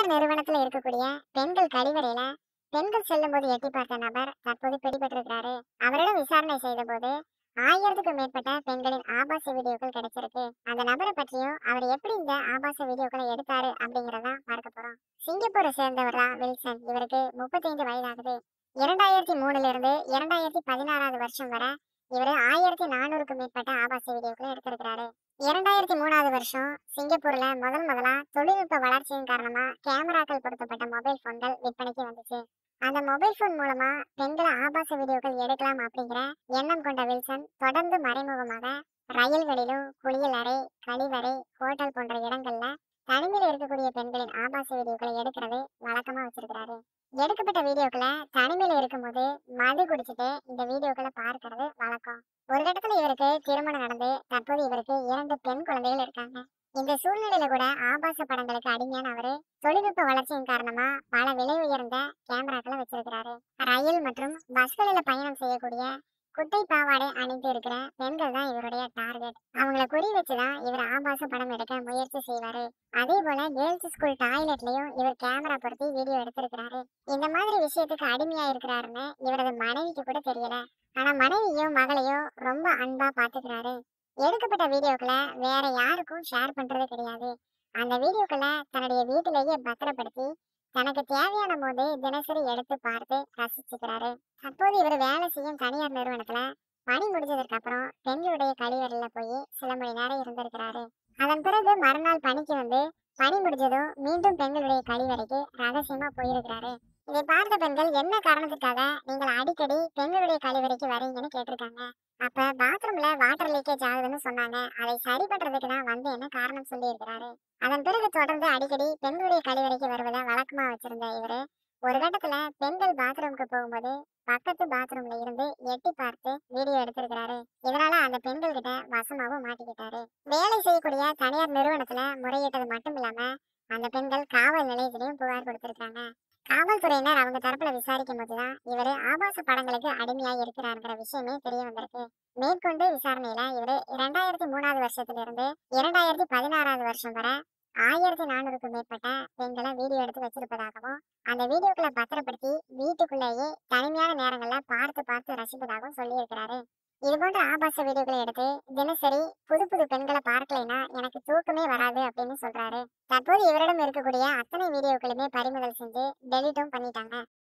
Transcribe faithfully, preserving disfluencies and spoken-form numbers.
தனியார் நிறுவனத்துல இருக்கக்கூடிய பெண்கள் கழிவறையில பெண்கள் செல்லும்போது எட்டி பார்த்த நபர் தற்போது பிடிபட்டிருக்கிறாரு. அவரிடம் விசாரணை செய்த போது ஆயிரத்துக்கும் மேற்பட்ட பெண்களின் ஆபாச வீடியோக்கள் கிடைச்சிருக்கு. அந்த நபரை பற்றியும் அவர் எப்படி இந்த ஆபாச வீடியோக்களை எடுத்தாரு அப்படிங்கறத பார்க்க போறோம். சிங்கப்பூரை சேர்ந்தவர் தான் வில்சன். இவருக்கு முப்பத்தைந்து வயதாகுது. இரண்டாயிரத்தி மூணுல இருந்து இரண்டாயிரத்தி பதினாறாவது வருஷம் வரை இவரு ஆயிரத்தி நானூறுக்கும் மேற்பட்ட ஆபாச வீடியோக்களை எடுத்திருக்கிறாரு. இரண்டாயிரத்தி மூணாவது வருஷம் சிங்கப்பூர்ல முதல் முதலா தொழில்நுட்ப வளர்ச்சியின் காரணமா கேமராக்கள் பொருத்தப்பட்ட மொபைல் போன்கள் விற்பனைக்கு வந்துச்சு. அந்த மொபைல் போன் மூலமா பெண்களை ஆபாச வீடியோக்கள் எடுக்கலாம் அப்படிங்கிற எண்ணம் கொண்ட வில்சன் தொடர்ந்து மறைமுகமாக ரயில்களிலும், குளியல் அறை, கழிவறை, ஹோட்டல் போன்ற இடங்கள்ல தனிமையில் இருக்கக்கூடிய பெண்களின் ஆபாச வீடியோக்களை எடுக்கிறது வழக்கமா வச்சிருக்கிறாரு. எடுக்கப்பட்ட வீடியோக்களை தனிமையில இருக்கும்போது மது குடிச்சிட்டு இந்த வீடியோக்களை பார்க்கறது வழக்கம். ஒரு கட்டத்துல இவருக்கு திருமணம் நடந்து தற்போது இவருக்கு இரண்டு பெண் குழந்தைகள் இருக்காங்க. இந்த சூழ்நிலையில கூட ஆபாச படங்களுக்கு அடிமையான அவரு தொழில்நுட்ப வளர்ச்சியின் காரணமா பல விலை உயர்ந்த கேமராக்களை வச்சிருக்கிறாரு. ரயில் மற்றும் பஸ்களில பயணம் செய்யக்கூடிய குட்டை பாவாடை அணிந்து இருக்கிற பெண்கள் தான் இவருடைய டார்கெட். அவங்கள குறி வச்சுதான் இவர் ஆபாச படம் எடுக்க முயற்சி செய்வாரு. அதே போல கேர்ள்ஸ் ஸ்கூல் டாய்லெட்லயும் இவர் கேமரா பொருத்தி வீடியோ எடுத்திருக்கிறாரு. இந்த மாதிரி விஷயத்துக்கு அடிமையா இருக்கிறாருன்னு இவரது மனைவிக்கு கூட தெரியல. ஆனா மனைவியும் மகளையும் ரொம்ப அன்பா பாத்துக்கிறாரு. எடுக்கப்பட்ட வீடியோக்களை வேற யாருக்கும் ஷேர் பண்றது கிடையாது. அந்த வீடியோக்களை தன்னுடைய வீட்டிலேயே பத்திரப்படுத்தி தனக்கு தேவையான போது தினசரி எடுத்து பார்த்து ரசிச்சுக்கிறாரு. அப்போது இவர் வேலை செய்யும் தனியார் நிறுவனத்துல பணி முடிஞ்சதற்கு அப்புறம் பெண்களுடைய கழிவறையில போய் சில மணி நேரம் இருந்திருக்கிறாரு. அதன் பிறகு மறுநாள் பணிக்கு வந்து பணி முடிஞ்சதும் மீண்டும் பெண்களுடைய கழிவறைக்கு ரகசியமா போயிருக்கிறாரு. இதை பார்த்த பெண்கள் என்ன காரணத்துக்காக நீங்கள் அடிக்கடி பெண்களுடைய கழிவறைக்கு வரீங்கன்னு கேட்டிருக்காங்க. அப்ப பாத்ரூம்ல வாட்டர் லீக்கேஜ் ஆகுதுன்னு சொன்னாங்க. அதை சரி பண்றதுக்கு தான் வந்து என்ன காரணம் சொல்லி இருக்கிறாரு. அதன் பிறகு தொடர்ந்து அடிக்கடி பெண்களுடைய கழிவறைக்கு வருவதை வழக்கமா வச்சிருந்த இவரு ஒரு கட்டத்துல பெண்கள் பாத்ரூமுக்கு போகும்போது பக்கத்து பாத்ரூம்ல இருந்து எட்டி பார்த்து வீடியோ எடுத்திருக்கிறாரு. இதனால அந்த பெண்கள் கிட்ட வசமாவும் மாட்டிக்கிட்டாரு. வேலை செய்யக்கூடிய தனியார் நிறுவனத்துல முறையிட்டது மட்டும் இல்லாம அந்த பெண்கள் காவல் நிலையத்திலையும் புகார் கொடுத்திருக்காங்க. காவல்துறையினர் அவங்க தரப்புல விசாரிக்கும் போதுதான் இவரு ஆபாச படங்களுக்கு அடிமையா இருக்கிறாருங்கிற விஷயமே தெரிய வந்திருக்கு. மேற்கொண்டு விசாரணையில இவரு இரண்டாயிரத்தி மூணாவது வருஷத்துல இருந்து இரண்டாயிரத்தி பதினாறாவது வருஷம் வரை ஆயிரத்தி நானூறுக்கும் மேற்பட்ட பெண்களை வீடியோ எடுத்து வச்சிருப்பதாகவும் அந்த வீடியோக்களை பத்திரப்படுத்தி வீட்டுக்குள்ளேயே தனிமையான நேரங்கள்ல பார்த்து பார்த்து ரசிப்பதாகவும் சொல்லி இருக்கிறாரு. இது போன்ற ஆபாச வீடியோக்களை எடுத்து தினசரி புது புது பெண்களை பார்க்கலைன்னா எனக்கு தூக்கமே வராது அப்படின்னு சொல்றாரு. தற்போது இவரிடம் இருக்கக்கூடிய அத்தனை வீடியோக்களுமே பறிமுதல் செஞ்சு டெலிட்டும் பண்ணிட்டாங்க.